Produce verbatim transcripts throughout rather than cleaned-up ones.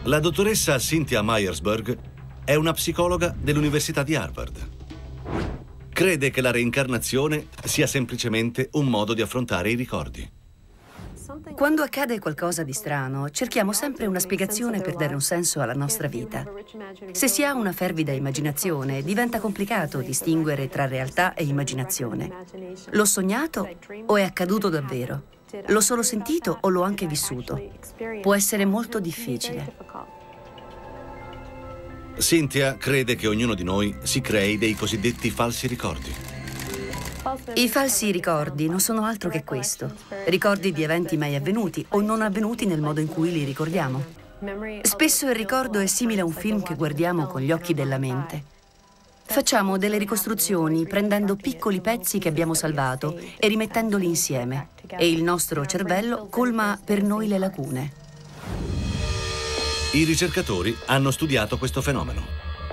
La dottoressa Cynthia Myersberg è una psicologa dell'Università di Harvard. Crede che la reincarnazione sia semplicemente un modo di affrontare i ricordi. Quando accade qualcosa di strano, cerchiamo sempre una spiegazione per dare un senso alla nostra vita. Se si ha una fervida immaginazione, diventa complicato distinguere tra realtà e immaginazione. L'ho sognato o è accaduto davvero? L'ho solo sentito o l'ho anche vissuto? Può essere molto difficile. Cynthia crede che ognuno di noi si crei dei cosiddetti falsi ricordi. I falsi ricordi non sono altro che questo. Ricordi di eventi mai avvenuti o non avvenuti nel modo in cui li ricordiamo. Spesso il ricordo è simile a un film che guardiamo con gli occhi della mente. Facciamo delle ricostruzioni prendendo piccoli pezzi che abbiamo salvato e rimettendoli insieme. E il nostro cervello colma per noi le lacune. I ricercatori hanno studiato questo fenomeno.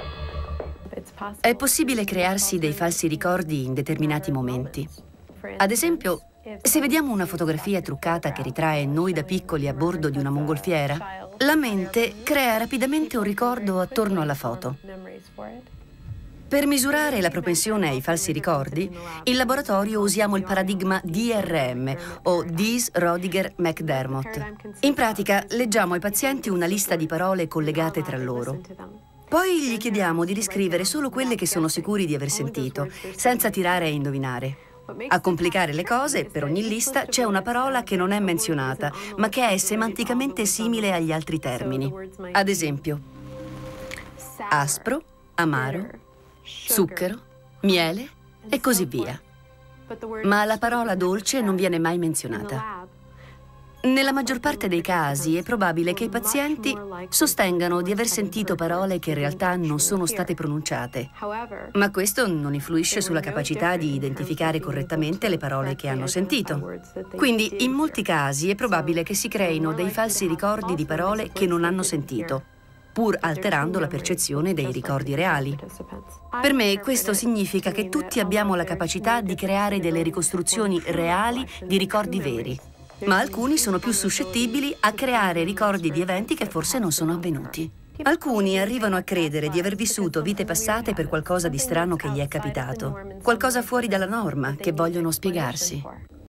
È possibile crearsi dei falsi ricordi in determinati momenti. Ad esempio, se vediamo una fotografia truccata che ritrae noi da piccoli a bordo di una mongolfiera, la mente crea rapidamente un ricordo attorno alla foto. Per misurare la propensione ai falsi ricordi, in laboratorio usiamo il paradigma D R M o Diess-Rodiger-McDermott. In pratica, leggiamo ai pazienti una lista di parole collegate tra loro. Poi gli chiediamo di riscrivere solo quelle che sono sicuri di aver sentito, senza tirare a indovinare. A complicare le cose, per ogni lista c'è una parola che non è menzionata, ma che è semanticamente simile agli altri termini. Ad esempio, aspro, amaro, zucchero, miele e così via. Ma la parola dolce non viene mai menzionata. Nella maggior parte dei casi è probabile che i pazienti sostengano di aver sentito parole che in realtà non sono state pronunciate, ma questo non influisce sulla capacità di identificare correttamente le parole che hanno sentito. Quindi, in molti casi è probabile che si creino dei falsi ricordi di parole che non hanno sentito, pur alterando la percezione dei ricordi reali. Per me questo significa che tutti abbiamo la capacità di creare delle ricostruzioni reali di ricordi veri. Ma alcuni sono più suscettibili a creare ricordi di eventi che forse non sono avvenuti. Alcuni arrivano a credere di aver vissuto vite passate per qualcosa di strano che gli è capitato, qualcosa fuori dalla norma che vogliono spiegarsi.